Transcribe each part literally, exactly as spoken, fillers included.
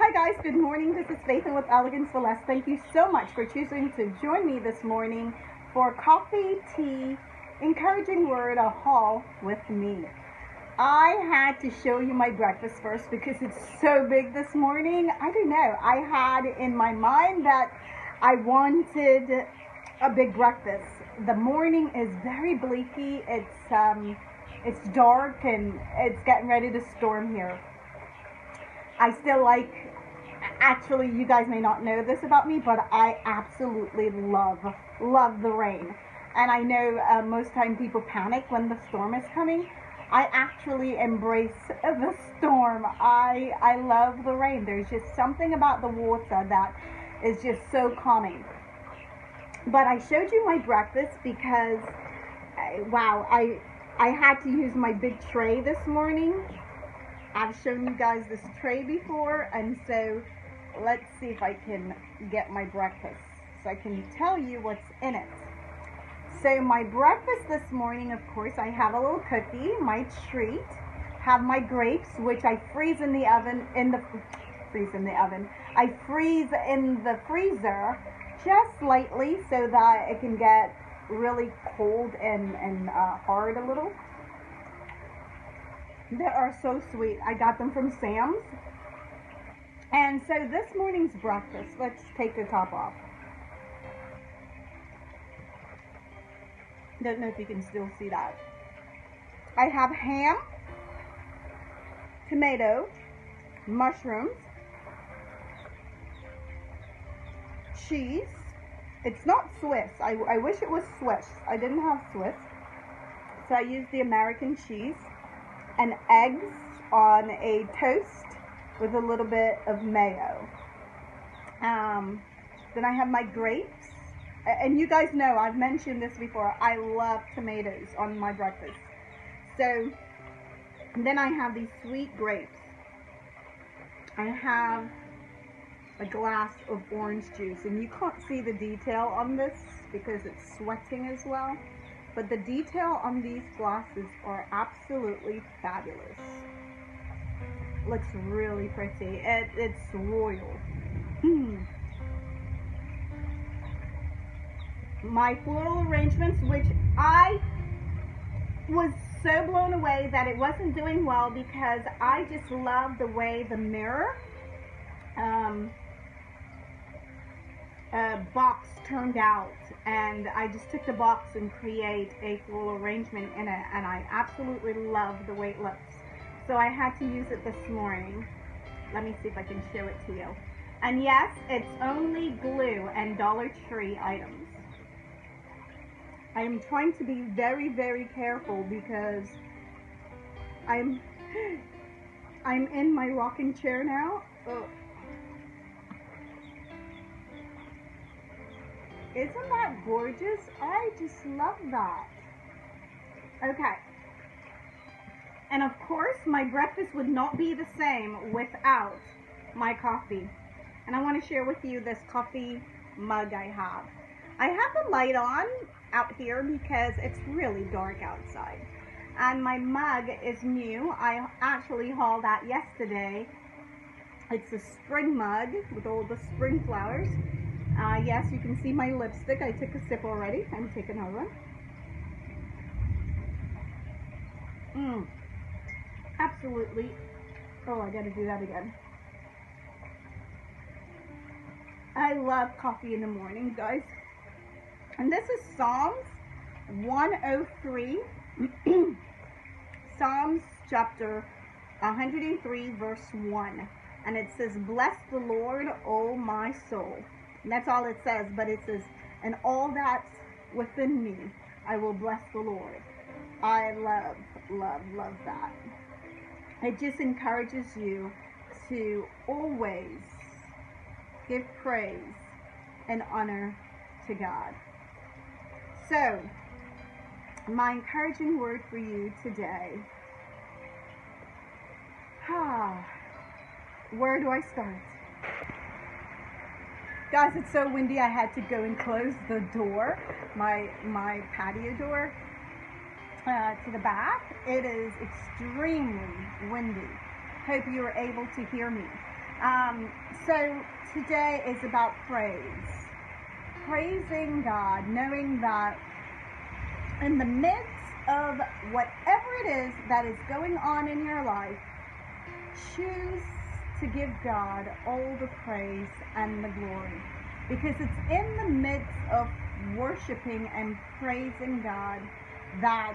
Hi guys, good morning. This is Faith and with Elegance Celeste. Thank you so much for choosing to join me this morning for coffee, tea, encouraging word, a haul with me. I had to show you my breakfast first because it's so big this morning. I don't know. I had in my mind that I wanted a big breakfast. The morning is very bleaky. It's um, it's dark and it's getting ready to storm here. I still like, actually, you guys may not know this about me, but I absolutely love, love the rain. And I know uh, most time people panic when the storm is coming. I actually embrace the storm. I, I love the rain. There's just something about the water that is just so calming. But I showed you my breakfast because, uh, wow, I, I had to use my big tray this morning. I've shown you guys this tray before, and so let's see if I can get my breakfast so I can tell you what's in it. So my breakfast this morning, of course, I have a little cookie, my treat, have my grapes, which I freeze in the oven, in the, freeze in the oven, I freeze in the freezer just slightly so that it can get really cold and, and uh, hard a little. They are so sweet. I got them from Sam's. And so this morning's breakfast, let's take the top off. Don't know if you can still see that. I have ham, tomato, mushrooms, cheese. It's not Swiss. I, I wish it was Swiss. I didn't have Swiss. So I used the American cheese. And eggs on a toast with a little bit of mayo. Um, then I have my grapes. And you guys know, I've mentioned this before, I love tomatoes on my breakfast. So, then I have these sweet grapes. I have a glass of orange juice. And you can't see the detail on this because it's sweating as well. But the detail on these glasses are absolutely fabulous. Looks really pretty. It, it's royal. Mm. My floral arrangements, which I was so blown away that it wasn't doing well because I just love the way the mirror um, uh, box turned out. And I just took the box and create a floral arrangement in it, and I absolutely love the way it looks. So I had to use it this morning. Let me see if I can show it to you. And yes, it's only glue and Dollar Tree items. I am trying to be very, very careful because I'm I'm in my rocking chair now. Oh. Isn't that gorgeous? I just love that. Okay. And of course, my breakfast would not be the same without my coffee. And I want to share with you this coffee mug I have. I have the light on out here because it's really dark outside. And my mug is new. I actually hauled that yesterday. It's a spring mug with all the spring flowers. Uh, yes, you can see my lipstick. I took a sip already. I'm taking another one. Mmm. Absolutely. Oh, I gotta do that again. I love coffee in the morning, guys. And this is Psalms one oh three. Psalms chapter one hundred three, verse one. And it says, "Bless the Lord, O my soul." And that's all it says, but it says, "And all that's within me, I will bless the Lord." I love, love, love that. It just encourages you to always give praise and honor to God. So, my encouraging word for you today. Ah, where do I start? Guys, it's so windy, I had to go and close the door, my, my patio door uh, to the back. It is extremely windy. Hope you are able to hear me. Um, so today is about praise. Praising God, knowing that in the midst of whatever it is that is going on in your life, choose to give God all the praise and the glory. Because it's in the midst of worshiping and praising God that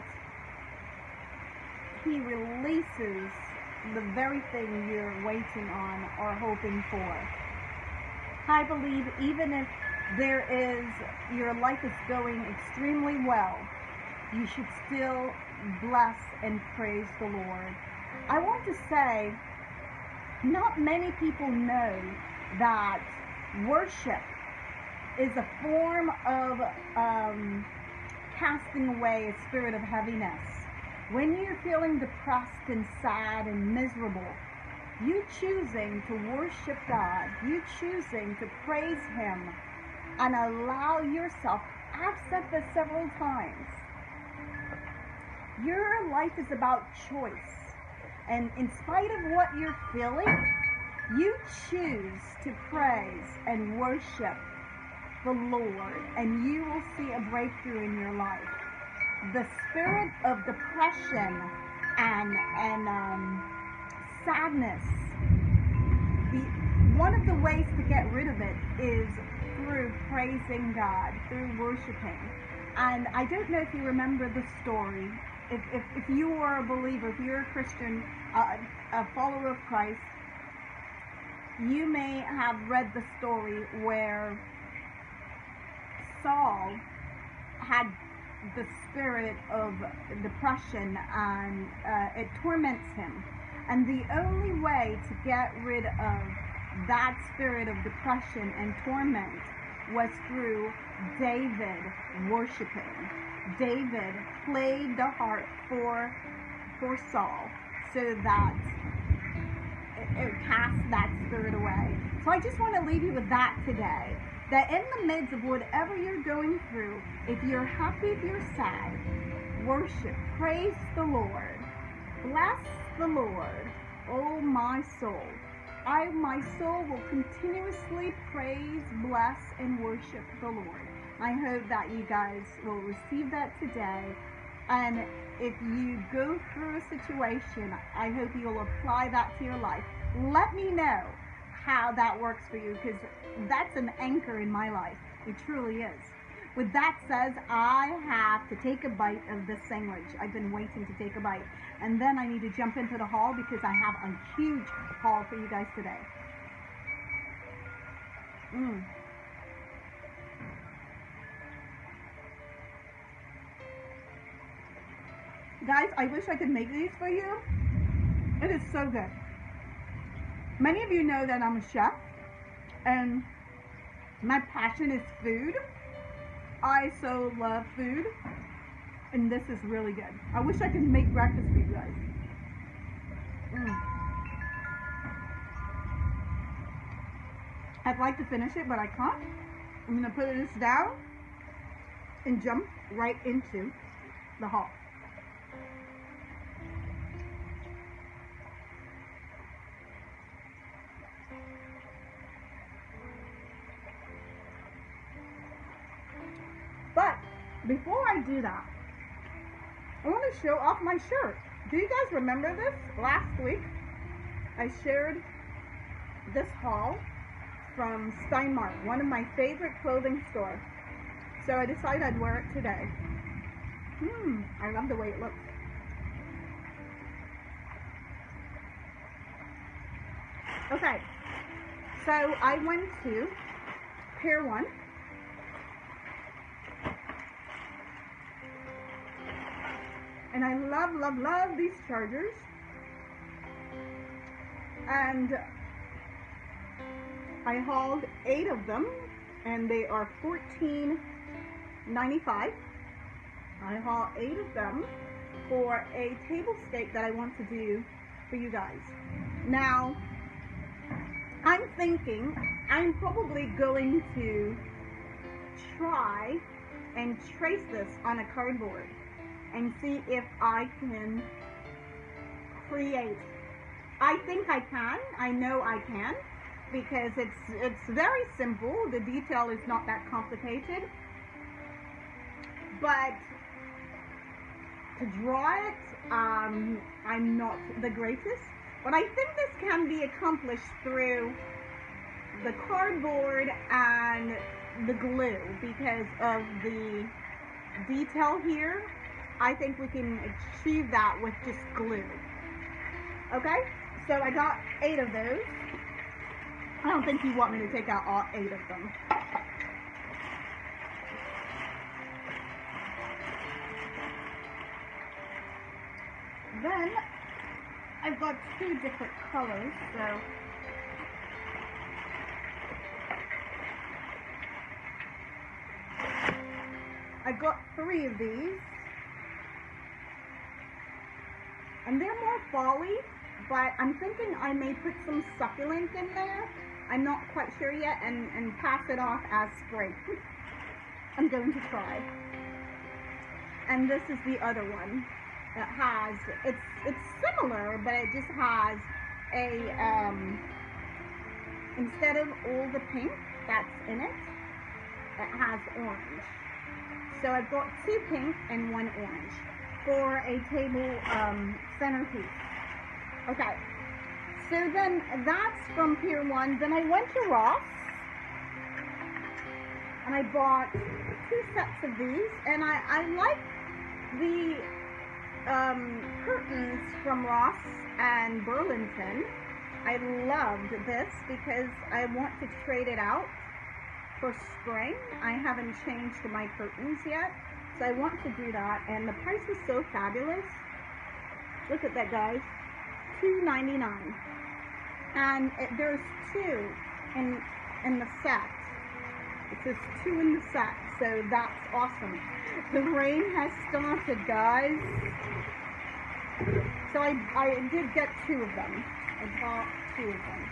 He releases the very thing you're waiting on or hoping for. I believe even if there is, your life is going extremely well, you should still bless and praise the Lord. I want to say, not many people know that worship is a form of um, casting away a spirit of heaviness. When you're feeling depressed and sad and miserable, you choosing to worship God, you choosing to praise Him and allow yourself, I've said this several times, your life is about choice. And in spite of what you're feeling, you choose to praise and worship the Lord, and you will see a breakthrough in your life. The spirit of depression and and um, sadness, the one of the ways to get rid of it is through praising God, through worshiping. And I don't know if you remember the story. If if, if you are a believer, if you're a Christian, uh, a follower of Christ, you may have read the story where Saul had the spirit of depression, and uh, it torments him. And the only way to get rid of that spirit of depression and torment was through David worshiping. David played the harp for for Saul so that it, it cast that spirit away. So I just want to leave you with that today. That in the midst of whatever you're going through, if you're happy, if you're sad, worship, praise the Lord, bless the Lord, oh my soul. I, my soul will continuously praise, bless, and worship the Lord. I hope that you guys will receive that today. And if you go through a situation, I hope you'll apply that to your life. Let me know how that works for you, because that's an anchor in my life. It truly is. With that said, I have to take a bite of this sandwich. I've been waiting to take a bite. And then I need to jump into the haul because I have a huge haul for you guys today. Mm. Guys, I wish I could make these for you. It is so good. Many of you know that I'm a chef, and my passion is food. I so love food, and this is really good. I wish I could make breakfast for you guys. Mm. I'd like to finish it, but I can't. I'm going to put this down and jump right into the haul. But before I do that, I want to show off my shirt. Do you guys remember this? Last week, I shared this haul from Steinmart, one of my favorite clothing stores. So I decided I'd wear it today. Hmm, I love the way it looks. Okay, so I went to Pier one. And I love, love, love these chargers. And I hauled eight of them, and they are fourteen ninety-five. I hauled eight of them for a tablescape that I want to do for you guys. Now, I'm thinking I'm probably going to try and trace this on a cardboard and see if I can create. I think I can. I know I can. because it's it's very simple. The detail is not that complicated, but to draw it, um, I'm not the greatest. But I think this can be accomplished through the cardboard and the glue because of the detail here. I think we can achieve that with just glue. Okay, so I got eight of those. I don't think you want me to take out all eight of them. Then I've got two different colors, so I've got three of these, and they're more folly, but I'm thinking I may put some succulent in there. I'm not quite sure yet, and, and pass it off as spray. I'm going to try. And this is the other one. It has, it's it's similar, but it just has a, um, instead of all the pink that's in it, it has orange. So I've got two pink and one orange for a table um, centerpiece. Okay, so then that's from Pier one. Then I went to Ross and I bought two sets of these, and I, I like the um, curtains from Ross and Burlington. I loved this because I want to trade it out for spring. I haven't changed my curtains yet, so I want to do that, and the price was so fabulous. Look at that, guys, two ninety-nine, and it, there's two in in the set. It says two in the set, so that's awesome. The rain has started, guys, so I, I did get two of them. I bought two of them.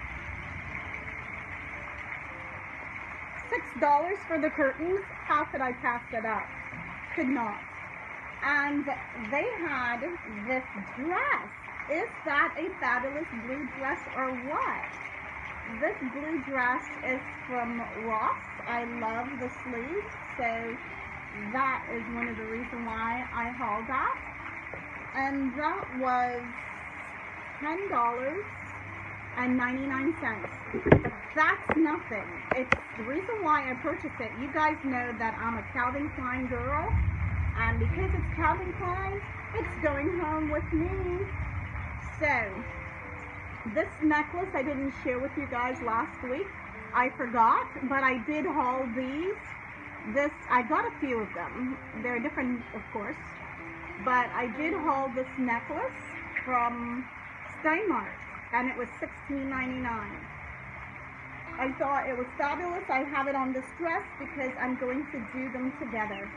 Six dollars for the curtains. How could I pass that up? Could not. And they had this dress. Is that a fabulous blue dress or what? This blue dress is from Ross. I love the sleeves, so that is one of the reasons why I hauled that. And that was ten dollars and ninety-nine cents. That's nothing. It's the reason why I purchased it. You guys know that I'm a Calvin Klein girl, and because it's Calvin Klein, it's going home with me. So this necklace I didn't share with you guys last week. I forgot, but I did haul these. This, I got a few of them. They're different, of course, but I did haul this necklace from Steinmart, and it was sixteen ninety-nine. I thought it was fabulous. I have it on this dress because I'm going to do them together.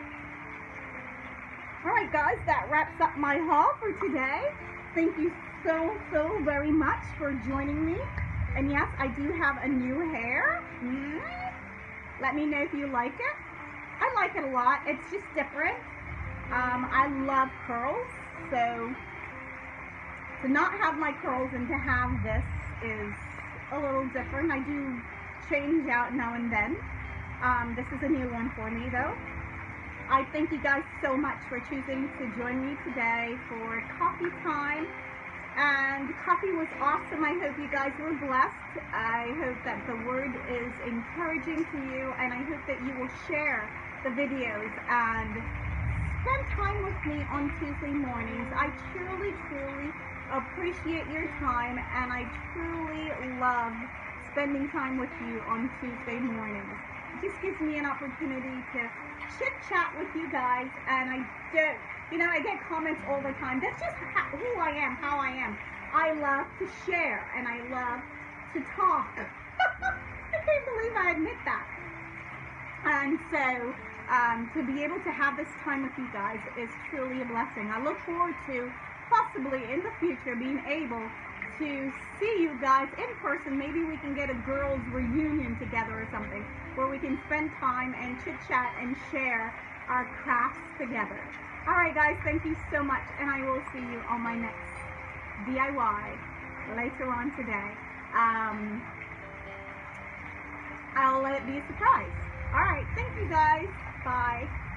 Alright guys, that wraps up my haul for today. Thank you so, so very much for joining me. And yes, I do have a new hair. Mm-hmm. Let me know if you like it. I like it a lot. It's just different. Um, I love curls, so to not have my curls and to have this is a little different. I do change out now and then. Um, this is a new one for me though. I thank you guys so much for choosing to join me today for coffee time. And coffee was awesome. I hope you guys were blessed. I hope that the word is encouraging to you, and I hope that you will share the videos and spend time with me on Tuesday mornings. I truly, truly appreciate your time, and I truly love spending time with you on Tuesday mornings. It just gives me an opportunity to chit chat with you guys, and I don't, you know, I get comments all the time. That's just how, who I am, how I am. I love to share, and I love to talk. I can't believe I admit that. And so, um, to be able to have this time with you guys is truly a blessing. I look forward to possibly in the future being able to see you guys in person. Maybe we can get a girls reunion together or something where we can spend time and chit chat and share our crafts together. Alright guys, thank you so much, and I will see you on my next D I Y later on today. Um, I'll let it be a surprise. All right. Thank you, guys. Bye.